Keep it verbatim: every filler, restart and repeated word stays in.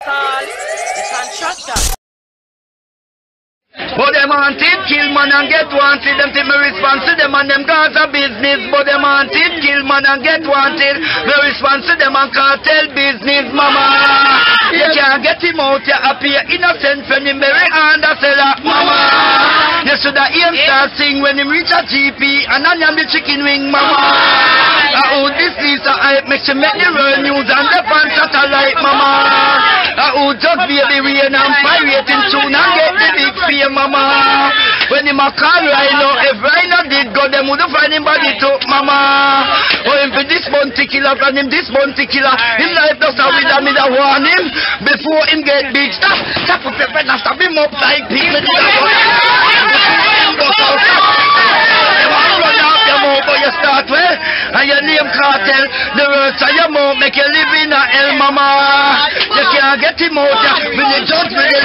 call the contractor. But them want it, kill man and get wanted. Them think me respond to them and them Gaza business. But them want it, kill man and get wanted. Me respond to them and cartel business, mama. You can't get him out, you appear innocent when him very under seller, mama. You should have him start sing when him reach a G P and onion the chicken wing, mama. I owe this Lisa hype, make she make the real news and the fan satellite, mama. I owe just baby rain and pirating tune and get the big fear, mama. When him a call Rhino, if Rhino did go, them would find him body too, mama. Or him for this bounty killer, and him this bounty killer. Him life does not with me that warn him before him get big. Stop, stop with the pen and stop him up like people. But you start well, and your name cartel, the words of your mouth make you live in a hell, mama. You can't get him out, when you judge with the